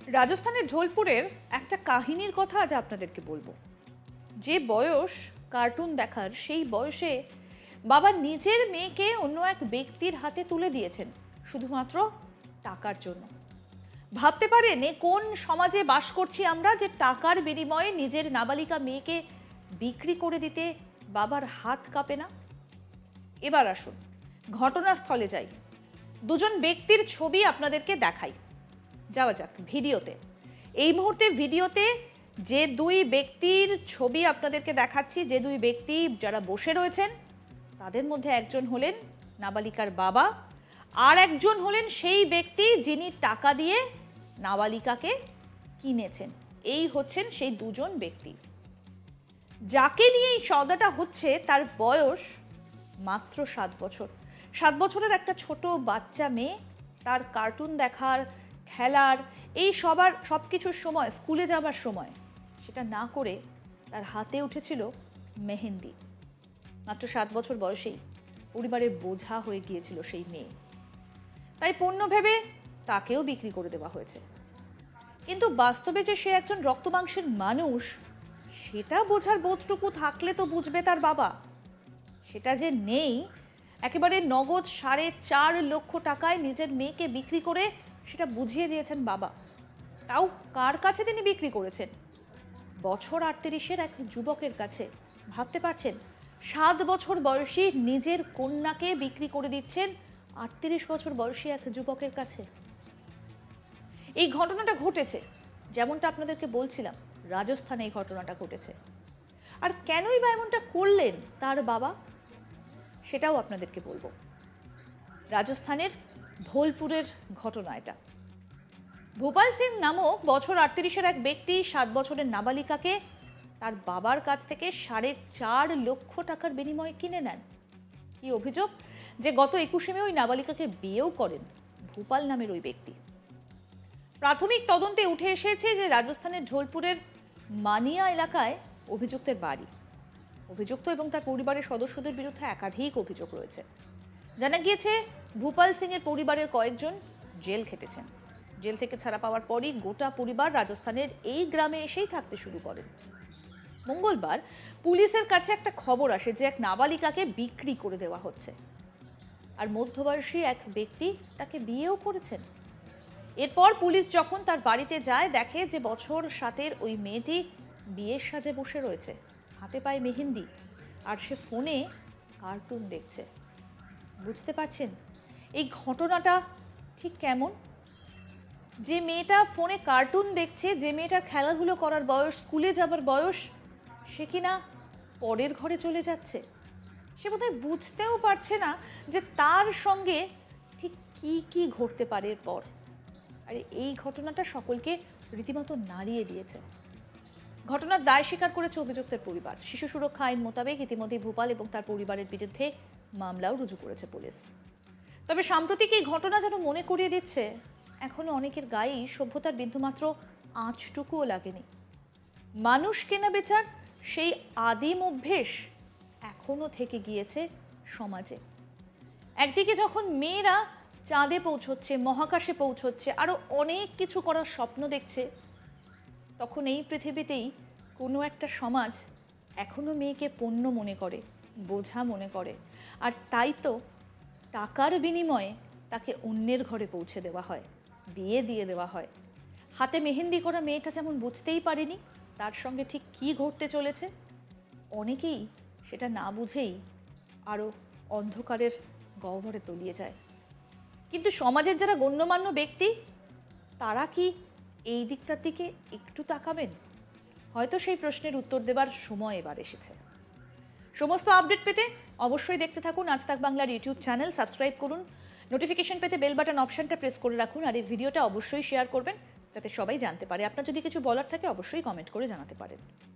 রাজস্থানের ঢোলপুরের একটা কাহিনীর কথা আজ আপনাদেরকে বলবো। যে বয়স কার্টুন দেখার, সেই বয়সে বাবা নিজের মেয়েকে অন্য এক ব্যক্তির হাতে তুলে দিয়েছেন শুধুমাত্র টাকার জন্য। ভাবতে পারেন কোন সমাজে বাস করছি আমরা, যে টাকার বিনিময়ে নিজের নাবালিকা মেয়েকে বিক্রি করে দিতে বাবার হাত কাঁপে না। এবার আসুন ঘটনাস্থলে যাই, দুজন ব্যক্তির ছবি আপনাদেরকে দেখাই। যাওয়া যাক ভিডিওতে। এই মুহূর্তে ভিডিওতে যে দুই ব্যক্তির ছবি আপনাদেরকে দেখাচ্ছি, যে দুই ব্যক্তি যারা বসে রয়েছেন, তাদের মধ্যে একজন হলেন নাবালিকার বাবা, আর একজন হলেন সেই ব্যক্তি যিনি টাকা দিয়ে নাবালিকাকে কিনেছেন। এই হচ্ছেন সেই দুজন ব্যক্তি। যাকে নিয়ে এই সওদাটা হচ্ছে তার বয়স মাত্র 7 বছর। 7 বছরের একটা ছোট বাচ্চা মেয়ে, তার কার্টুন দেখার, খেলার, এই সব কিছুর সময়, স্কুলে যাবার সময় সেটা না করে তার হাতে উঠেছিল মেহেন্দি। মাত্র 7 বছর বয়সেই পরিবারের বোঝা হয়ে গিয়েছিল সেই মেয়ে, তাই পণ্য ভেবে তাকেও বিক্রি করে দেওয়া হয়েছে। কিন্তু বাস্তবে যে সে একজন রক্তমাংসের মানুষ, সেটা বোঝার বোধটুকু থাকলে তো বুঝবে তার বাবা। সেটা যে নেই, একেবারে নগদ 4.5 লক্ষ টাকায় নিজের মেয়েকে বিক্রি করে সেটা বুঝিয়ে দিয়েছেন বাবা। তাও কার কাছে তিনি বিক্রি করেছেন? বছর 38-এর এক যুবকের কাছে। ভাবতে পারছেন, 7 বছর বয়সী নিজের কন্যাকে বিক্রি করে দিচ্ছেন 38 বছর বয়সী এক যুবকের কাছে। এই ঘটনাটা ঘটেছে, যেমনটা আপনাদেরকে বলছিলাম, রাজস্থানে এই ঘটনাটা ঘটেছে। আর কেনই বা এমনটা করলেন তার বাবা, সেটাও আপনাদেরকে বলবো। রাজস্থানের ঢোলপুরের ঘটনা এটা। ভূপাল সিং নামক বছর 38-এর এক ব্যক্তি 7 বছরের নাবালিকাকে তার বাবার কাছ থেকে 4.5 লক্ষ টাকার বিনিময়ে কিনে নেন। কি অভিযোগ? যে গত 21শে মে ওই নাবালিকাকে বিয়েও করেন ভূপাল নামের ওই ব্যক্তি। প্রাথমিক তদন্তে উঠে এসেছে যে রাজস্থানের ঢোলপুরের মানিয়া এলাকায় অভিযুক্তের বাড়ি। অভিযুক্ত এবং তার পরিবারের সদস্যদের বিরুদ্ধে একাধিক অভিযোগ রয়েছে। জানা গিয়েছে ভূপাল সিং এর পরিবারের কয়েকজন জেল খেটেছেন। জেল থেকে ছাড়া পাওয়ার পরই গোটা পরিবার রাজস্থানের এই গ্রামে এসেই থাকতে শুরু করেন। মঙ্গলবার পুলিশের কাছে একটা খবর আসে যে এক নাবালিকাকে বিক্রি করে দেওয়া হচ্ছে, আর মধ্যবয়সী এক ব্যক্তি তাকে বিয়েও করেছেন। এরপর পুলিশ যখন তার বাড়িতে যায়, দেখে যে বছর 7-এর ওই মেয়েটি বিয়ের সাজে বসে রয়েছে, হাতে পায়ে মেহেন্দি, আর সে ফোনে কার্টুন দেখছে। বুঝতে পারছেন এই ঘটনাটা ঠিক কেমন? যে মেয়েটা ফোনে কার্টুন দেখছে, যে মেয়েটার খেলাধুলো করার বয়স, স্কুলে যাবার বয়স, সে কিনা পরের ঘরে চলে যাচ্ছে। সে বোধহয় বুঝতেও পারছে না যে তার সঙ্গে ঠিক কি কি ঘটতে পারে এরপর। আর এই ঘটনাটা সকলকে রীতিমতো নাড়িয়ে দিয়েছে। ঘটনার দায় স্বীকার করেছে অভিযুক্তের পরিবার। শিশু সুরক্ষা আইন মোতাবেক ইতিমধ্যে ভূপাল এবং তার পরিবারের বিরুদ্ধে মামলাও রুজু করেছে পুলিশ। তবে সাম্প্রতিক এই ঘটনা যেন মনে করিয়ে দিচ্ছে, এখনো অনেকের গায়েই সভ্যতার বিন্দুমাত্র আঁচটুকুও লাগেনি। মানুষ কেনা বেচার সেই আদিম অভ্যেস এখনো থেকে গিয়েছে সমাজে। একদিকে যখন মেয়েরা চাঁদে পৌঁছচ্ছে, মহাকাশে পৌঁছচ্ছে, আরো অনেক কিছু করার স্বপ্ন দেখছে, তখন এই পৃথিবীতেই কোনো একটা সমাজ এখনো মেয়েকে পণ্য মনে করে, বোঝা মনে করে। আর তাই তো টাকার বিনিময়ে তাকে অন্যের ঘরে পৌঁছে দেওয়া হয়, বিয়ে দিয়ে দেওয়া হয়। হাতে মেহেন্দি করা মেয়েটা যেমন বুঝতেই পারেনি তার সঙ্গে ঠিক কী ঘটতে চলেছে, অনেকেই সেটা না বুঝেই আরও অন্ধকারের গহ্বরে তলিয়ে যায়। কিন্তু সমাজের যারা গণ্যমান্য ব্যক্তি, তারা কি এই দিকটার দিকে একটু তাকাবেন? হয়তো সেই প্রশ্নের উত্তর দেবার সময় এবার এসেছে। সমস্ত আপডেট পেতে অবশ্যই দেখতে থাকুন আজ তাক বাংলার ইউটিউব চ্যানেল, সাবস্ক্রাইব করুন, নোটিফিকেশন পেতে বেল বাটন অপশনটা প্রেস করে রাখুন, আর এই ভিডিওটা অবশ্যই শেয়ার করবেন যাতে সবাই জানতে পারে। আপনার যদি কিছু বলার থাকে অবশ্যই কমেন্ট করে জানাতে পারেন।